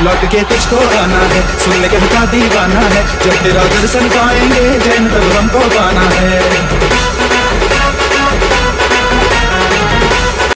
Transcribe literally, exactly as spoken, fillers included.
लौट के तुझको आना है, सुन ले कहता दीवाना है, जब तेरा दर्शन पाएंगे जैन तब हमको पाना है।